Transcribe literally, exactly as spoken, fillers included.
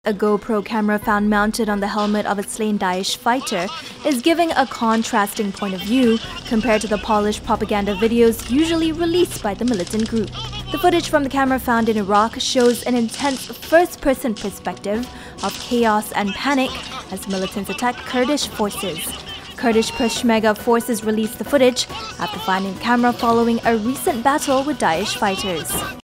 A GoPro camera found mounted on the helmet of a slain Daesh fighter is giving a contrasting point of view compared to the polished propaganda videos usually released by the militant group. The footage from the camera found in Iraq shows an intense first-person perspective of chaos and panic as militants attack Kurdish forces. Kurdish Peshmerga forces released the footage after finding the camera following a recent battle with Daesh fighters.